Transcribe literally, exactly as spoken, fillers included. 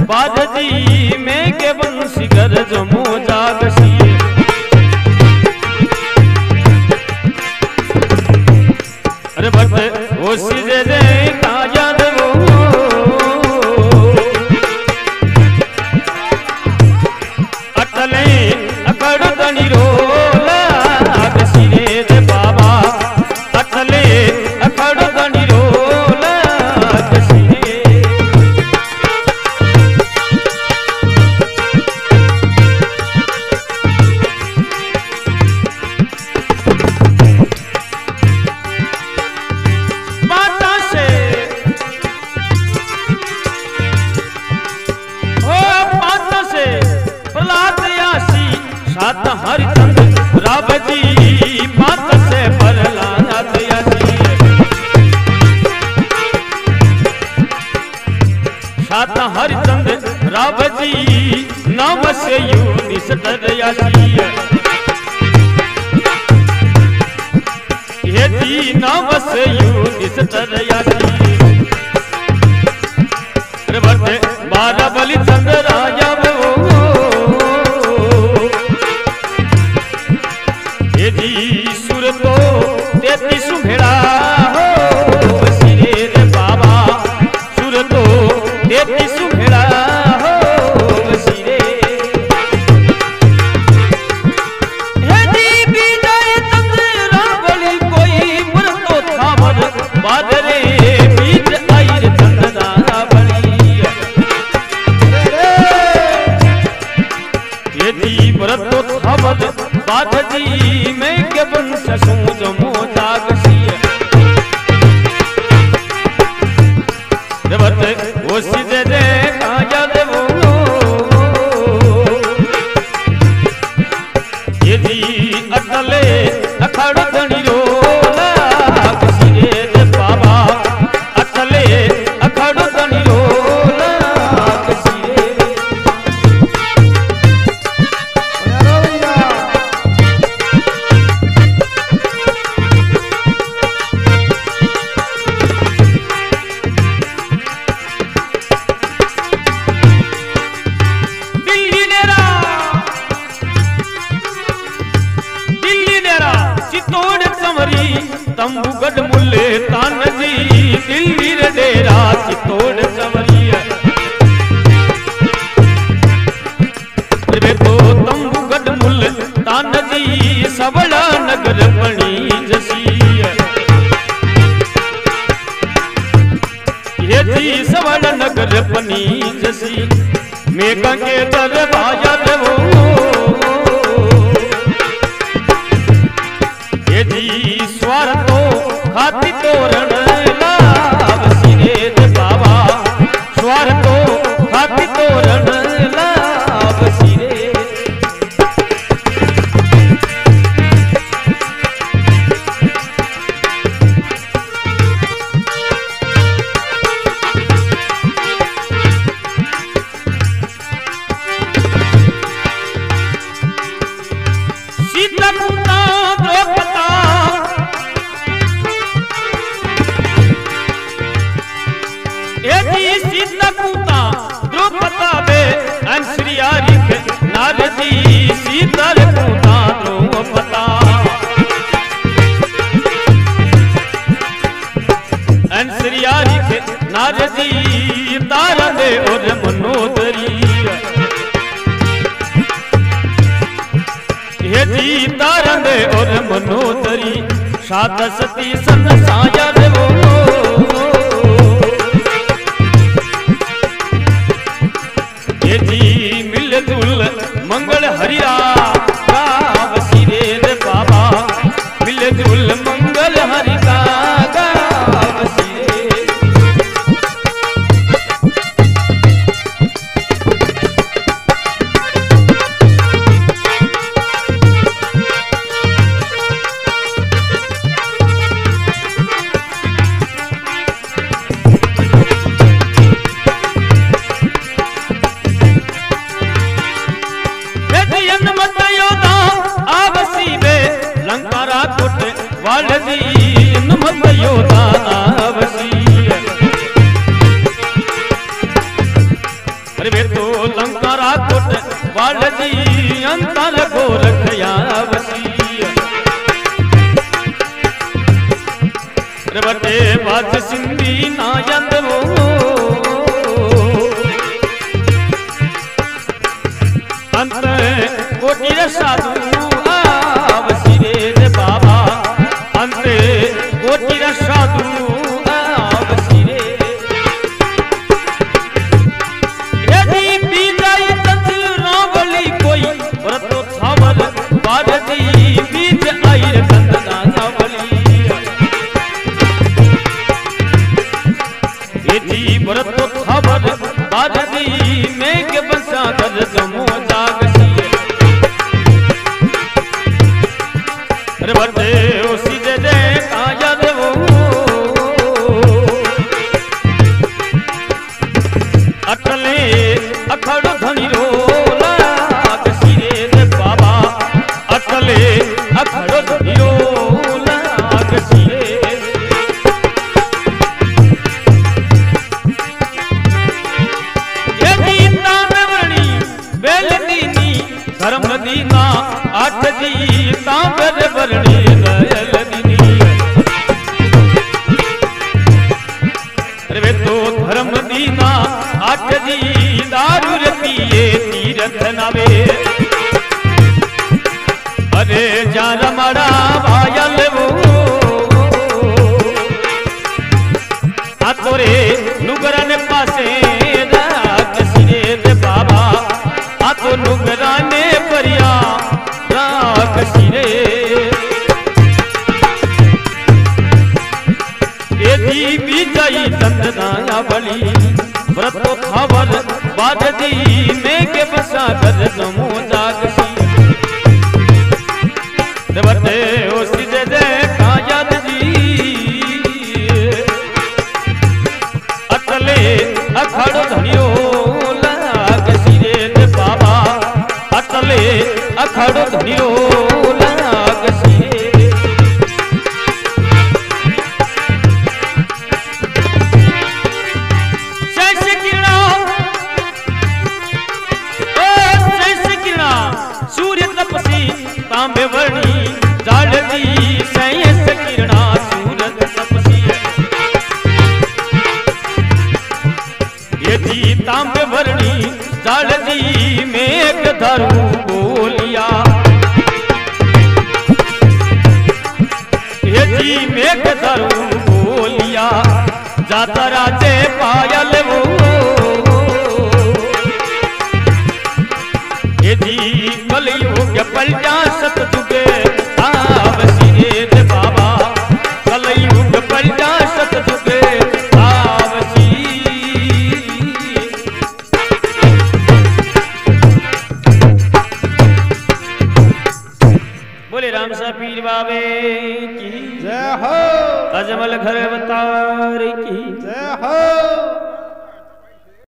बाजी में के बंसी कर जमो जागसी अरे भक्त वो सीधे दे काया देवो अटले अकड़ दनी रोला आगसी रे दे बाबा अटले अकड़ दनी रोला आगसी सात हरिचंद रावजी मात से प्रहलाद यासी सात हरिचंद रावजी नाम से यूनिस डरयासी ये जी नाम से यूनिस डरयासी अरे बड़े बारह बलि चंद राजा सुर तो तेतीस भेड़ा हो सिरे रे बाबा सुर तो तेतीस भेड़ा हो सिरे हे दीपी जाए चंद्र बोली कोई मुर तो थावर बादरे बीज आई चंद्रा बली ये दी व्रत तो थावर बाजी में के बंस सूझ मोजागसी देवत वो सीधे दे काया देवो ये दी अटले अखड़ धनी रोला आगसी रे दे बाबा अटले अखड़ धनी रोला आगसी रे तंबू गढ़ मुल्ले तान जी दिल्ली रे डेरा चितौड़ संवरिया रे तो तंबू गढ़ मुल्ले तान जी सबला नगर बनी जसी ये जी सबला नगर बनी जसी मेघा के दरबाजा देवो ये जी स्वार तो खाती तोरण लाभ सिरे दे बाबा स्वार तो खाती तोरण लाभ सिरे सीता कुंता द्रौपदा एती सीता कुंता द्रौपदा बे अंश्रियारी के नारदी सीता कुंता द्रौपदा अंश्रियारी के नारदी तारा दे और मनोदरी ये जी तारा दे और मनोदरी सात सती सन साया देवो ये जी मिल जुल मंगल हरिया गाव सिरे रे बाबा मिल जुल मंगल हरि का गाव सिरे हिंदी ना यंदवो अंत कोटि साधु आवसी रे बाबा अंत कोटि साधु आवसी रे यदि बीजाई तंत रावली कोई व्रत थावर बारदी बीज आई रे तंत नावली यदि व्रत थावर बारदी में के बसा कर जमो जागसी रे बटे उसी दे दे काया देवो अटले अखड़ धनी रो लागसी रे बाबा अटले अखड़ धनी रो लागसी रे धर्म दीना आठ दी तांबर वर्णी दयल दीनी रे तो धर्म दीना आठ दी दारू रतिये तीरथ नावे अरे जा रमड़ा भायल वो आ तोरे नुगरन पासे रागसी रे बाबा आ तो नुगराने परिया रागसी रे यदि बीजाई तंदनाया बली व्रतो खावर बाददी में के बसा कर जमो जागसी देवते ओ सिदे दे कायद जी अटले अखड़ धनियो लागसी रे बाबा अटले अखड़ धनियो लागसी रे शैश किरणा ओ शैश किरणा सूर्य तपसी तांबे वर्णी जालदी शैश किरणा सूर्य तपसी यदि तांबे वर्णी जालदी मेघ धरू बोलिया यदि मेघ धरू बोलिया जाता राजे पायल वो यदि कलयुग पलटा सतयुगे आवसी रे बाबा कलयुग पलटा सतयुगे आवसी बोले रामसा पीर बाबे की जय हो अजमल घर अवतार की जय हो।